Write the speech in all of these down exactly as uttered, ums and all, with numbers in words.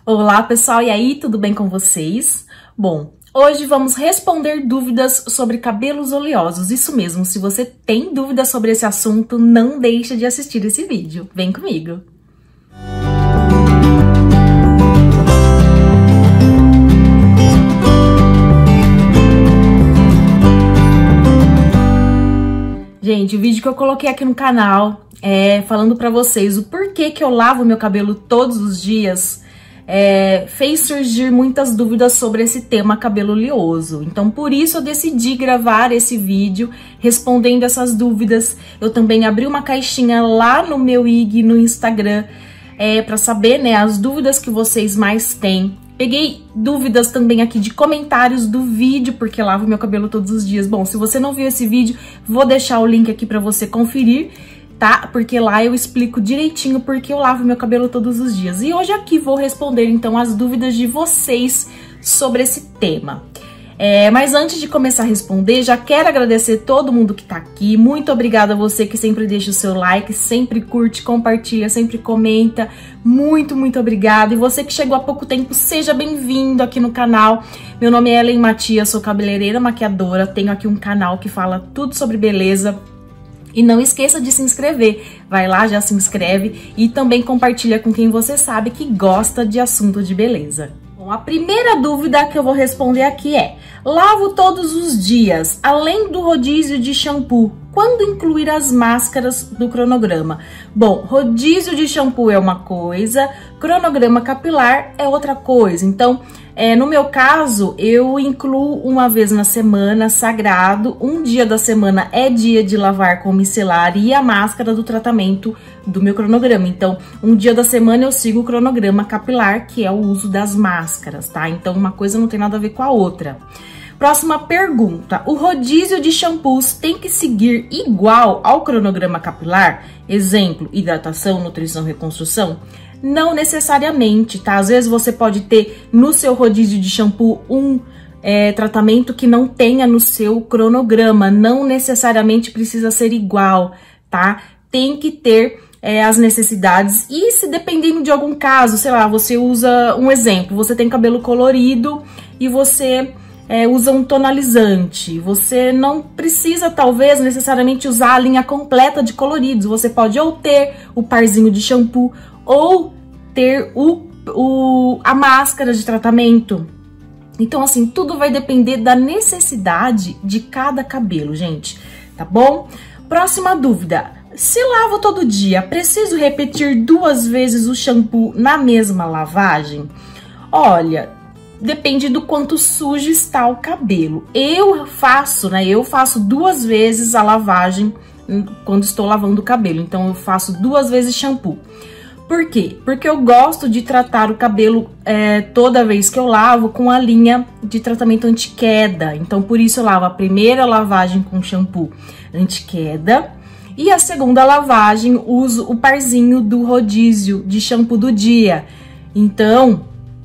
Olá pessoal, e aí, tudo bem com vocês? Bom, hoje vamos responder dúvidas sobre cabelos oleosos. Isso mesmo, se você tem dúvidas sobre esse assunto, não deixe de assistir esse vídeo. Vem comigo! Gente, o vídeo que eu coloquei aqui no canal é falando pra vocês o porquê que eu lavo meu cabelo todos os dias. É, fez surgir muitas dúvidas sobre esse tema cabelo oleoso. Então, por isso eu decidi gravar esse vídeo respondendo essas dúvidas. Eu também abri uma caixinha lá no meu I G no Instagram é, para saber, né, as dúvidas que vocês mais têm. Peguei dúvidas também aqui de comentários do vídeo, porque eu lavo meu cabelo todos os dias. Bom, se você não viu esse vídeo, vou deixar o link aqui para você conferir, tá? Porque lá eu explico direitinho porque eu lavo meu cabelo todos os dias. E hoje aqui vou responder, então, as dúvidas de vocês sobre esse tema. É, mas antes de começar a responder, já quero agradecer todo mundo que tá aqui. Muito obrigada a você que sempre deixa o seu like, sempre curte, compartilha, sempre comenta. Muito, muito obrigada. E você que chegou há pouco tempo, seja bem-vindo aqui no canal. Meu nome é Ellen Matias, sou cabeleireira maquiadora. Tenho aqui um canal que fala tudo sobre beleza. E não esqueça de se inscrever, vai lá, já se inscreve e também compartilha com quem você sabe que gosta de assunto de beleza. Bom, a primeira dúvida que eu vou responder aqui é: lavo todos os dias, além do rodízio de shampoo, quando incluir as máscaras do cronograma? Bom, rodízio de shampoo é uma coisa, cronograma capilar é outra coisa. Então, é, no meu caso, eu incluo uma vez na semana, sagrado. Um dia da semana é dia de lavar com micelar e a máscara do tratamento do meu cronograma. Então, um dia da semana eu sigo o cronograma capilar, que é o uso das máscaras, tá? Então, uma coisa não tem nada a ver com a outra. Próxima pergunta: o rodízio de shampoos tem que seguir igual ao cronograma capilar? Exemplo, hidratação, nutrição, reconstrução? Não necessariamente, tá? Às vezes você pode ter no seu rodízio de shampoo um é, tratamento que não tenha no seu cronograma. Não necessariamente precisa ser igual, tá? Tem que ter é, as necessidades. E se dependendo de algum caso, sei lá, você usa um exemplo, você tem cabelo colorido e você é, usa um tonalizante. Você não precisa, talvez, necessariamente usar a linha completa de coloridos. Você pode ou ter o parzinho de shampoo ou ter o, o, a máscara de tratamento. Então, assim, tudo vai depender da necessidade de cada cabelo, gente, tá bom? Próxima dúvida: se lavo todo dia, preciso repetir duas vezes o shampoo na mesma lavagem? Olha, depende do quanto sujo está o cabelo. Eu faço, né, eu faço duas vezes a lavagem quando estou lavando o cabelo. Então, eu faço duas vezes shampoo. Por quê? Porque eu gosto de tratar o cabelo é, toda vez que eu lavo com a linha de tratamento anti-queda. Então, por isso eu lavo a primeira lavagem com shampoo anti-queda e a segunda lavagem uso o parzinho do rodízio de shampoo do dia. Então,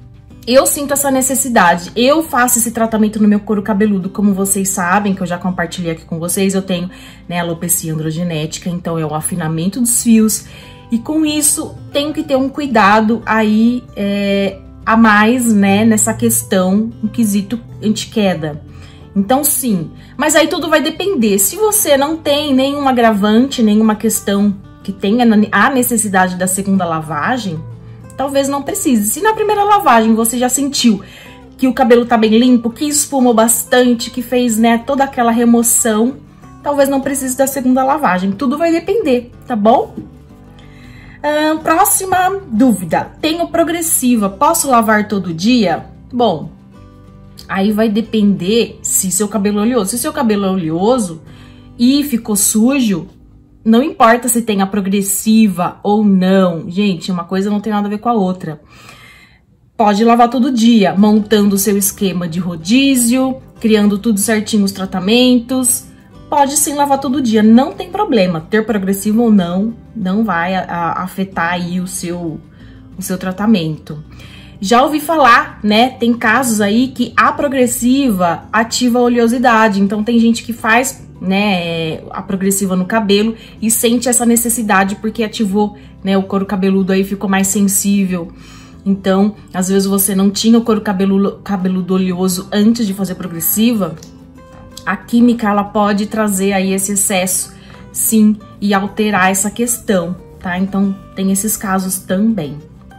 eu sinto essa necessidade. Eu faço esse tratamento no meu couro cabeludo, como vocês sabem, que eu já compartilhei aqui com vocês. Eu tenho, né, alopecia androgenética, então é o afinamento dos fios. E com isso, tenho que ter um cuidado aí é, a mais, né, nessa questão, no quesito anti-queda. Então, sim. Mas aí tudo vai depender. Se você não tem nenhum agravante, nenhuma questão que tenha a necessidade da segunda lavagem, talvez não precise. Se na primeira lavagem você já sentiu que o cabelo tá bem limpo, que esfumou bastante, que fez, né, toda aquela remoção, talvez não precise da segunda lavagem. Tudo vai depender, tá bom? Uh, próxima dúvida: tenho progressiva, posso lavar todo dia? Bom, aí vai depender se seu cabelo é oleoso. Se seu cabelo é oleoso e ficou sujo, não importa se tem a progressiva ou não. Gente, uma coisa não tem nada a ver com a outra. Pode lavar todo dia, montando o seu esquema de rodízio, criando tudo certinho os tratamentos. Pode sim lavar todo dia, não tem problema. Ter progressivo ou não, não vai a, a, afetar aí o seu, o seu tratamento. Já ouvi falar, né, tem casos aí que a progressiva ativa a oleosidade. Então tem gente que faz, né, a progressiva no cabelo e sente essa necessidade porque ativou, né, o couro cabeludo aí ficou mais sensível. Então, às vezes você não tinha o couro cabeludo, cabeludo oleoso antes de fazer progressiva, a química ela pode trazer aí esse excesso, sim, e alterar essa questão, tá? Então, tem esses casos também.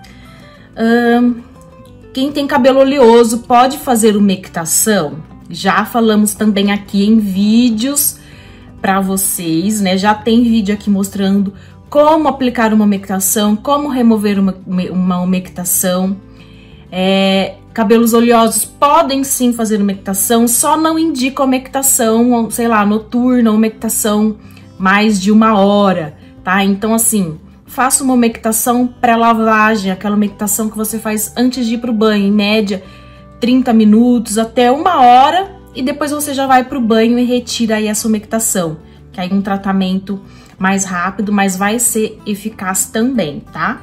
Hum, quem tem cabelo oleoso pode fazer umectação? Já falamos também aqui em vídeos para vocês, né? Já tem vídeo aqui mostrando como aplicar uma umectação, como remover uma, uma umectação. É, cabelos oleosos podem sim fazer umectação, só não indica umectação, sei lá, noturna, umectação mais de uma hora, tá? Então, assim, faça uma umectação pré-lavagem, aquela umectação que você faz antes de ir pro banho, em média trinta minutos até uma hora, e depois você já vai pro banho e retira aí essa umectação, que aí é um tratamento mais rápido, mas vai ser eficaz também, tá?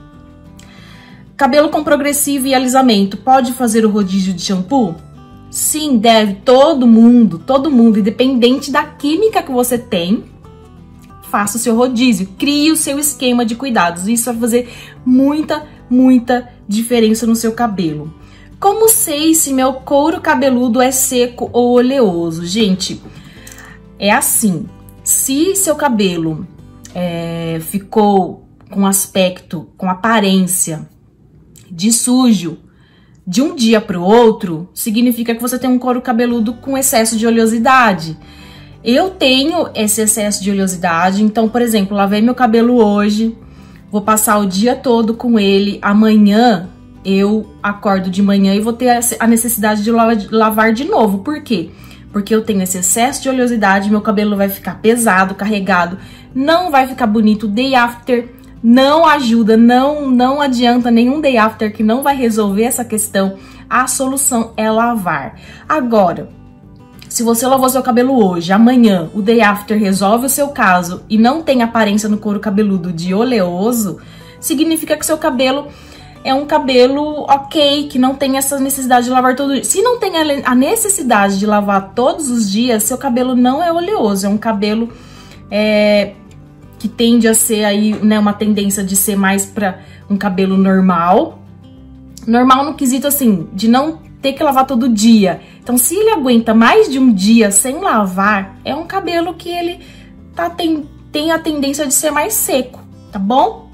Cabelo com progressivo e alisamento, pode fazer o rodízio de shampoo? Sim, deve, todo mundo, todo mundo, independente da química que você tem, faça o seu rodízio, crie o seu esquema de cuidados, isso vai fazer muita, muita diferença no seu cabelo. Como sei se meu couro cabeludo é seco ou oleoso? Gente, é assim, se seu cabelo é, ficou com aspecto, com aparência de sujo de um dia para o outro, significa que você tem um couro cabeludo com excesso de oleosidade. Eu tenho esse excesso de oleosidade, então, por exemplo, lavei meu cabelo hoje, vou passar o dia todo com ele, amanhã eu acordo de manhã e vou ter a necessidade de lavar de novo. Por quê? Porque eu tenho esse excesso de oleosidade, meu cabelo vai ficar pesado, carregado, não vai ficar bonito. Day after não ajuda, não, não adianta nenhum day after que não vai resolver essa questão. A solução é lavar. Agora, se você lavou seu cabelo hoje, amanhã o day after resolve o seu caso e não tem aparência no couro cabeludo de oleoso, significa que seu cabelo é um cabelo ok, que não tem essa necessidade de lavar todo dia. Se não tem a necessidade de lavar todos os dias, seu cabelo não é oleoso, é um cabelo é, que tende a ser aí, né, uma tendência de ser mais para um cabelo normal. Normal no quesito assim, de não ter que lavar todo dia. Então, se ele aguenta mais de um dia sem lavar, é um cabelo que ele tá, tem, tem a tendência de ser mais seco, tá bom?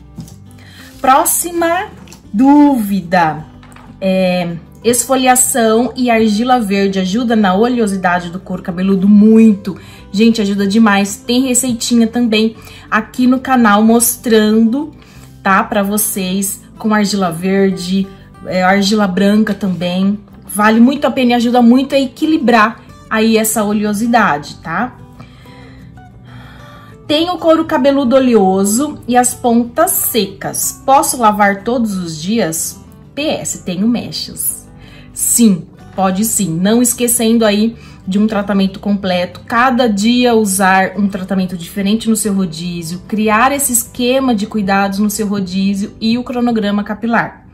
Próxima dúvida. É, esfoliação e argila verde ajuda na oleosidade do couro cabeludo? Muito. Gente, ajuda demais. Tem receitinha também aqui no canal mostrando, tá? Pra vocês, com argila verde, é, argila branca também. Vale muito a pena e ajuda muito a equilibrar aí essa oleosidade, tá? Tenho o couro cabeludo oleoso e as pontas secas. Posso lavar todos os dias? P S, tenho mechas. Sim, pode sim. Não esquecendo aí de um tratamento completo. Cada dia usar um tratamento diferente no seu rodízio. Criar esse esquema de cuidados no seu rodízio e o cronograma capilar.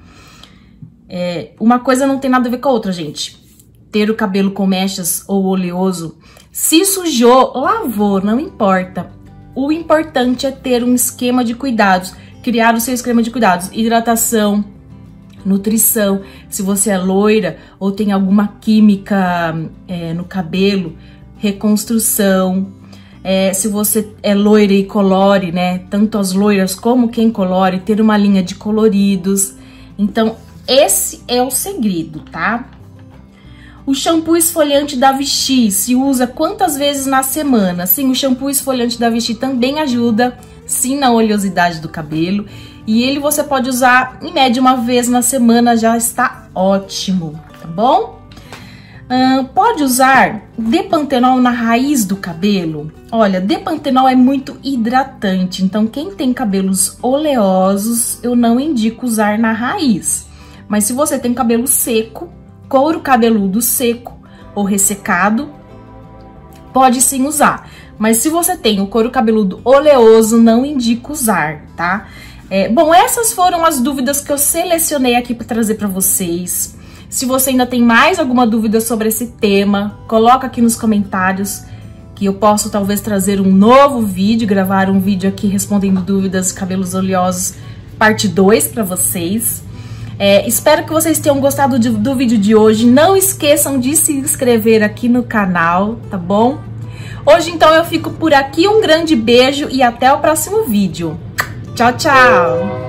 É, uma coisa não tem nada a ver com a outra, gente. Ter o cabelo com mechas ou oleoso. Se sujou, lavou, não importa. O importante é ter um esquema de cuidados, criar o seu esquema de cuidados, hidratação, nutrição, se você é loira ou tem alguma química é, no cabelo, reconstrução, é, se você é loira e colore, né, tanto as loiras como quem colore, ter uma linha de coloridos. Então, esse é o segredo, tá? O shampoo esfoliante da Vichy se usa quantas vezes na semana? Sim, o shampoo esfoliante da Vichy também ajuda, sim, na oleosidade do cabelo. E ele você pode usar, em média, uma vez na semana, já está ótimo, tá bom? Uh, pode usar Depantenol na raiz do cabelo? Olha, Depantenol é muito hidratante, então quem tem cabelos oleosos, eu não indico usar na raiz. Mas se você tem cabelo seco, couro cabeludo seco ou ressecado, pode sim usar. Mas se você tem o couro cabeludo oleoso, não indico usar, tá? É, bom, essas foram as dúvidas que eu selecionei aqui para trazer para vocês. Se você ainda tem mais alguma dúvida sobre esse tema, coloca aqui nos comentários que eu posso talvez trazer um novo vídeo, gravar um vídeo aqui respondendo dúvidas de cabelos oleosos, parte dois para vocês. É, espero que vocês tenham gostado de, do vídeo de hoje. Não esqueçam de se inscrever aqui no canal, tá bom? Hoje, então, eu fico por aqui. Um grande beijo e até o próximo vídeo. Tchau, tchau!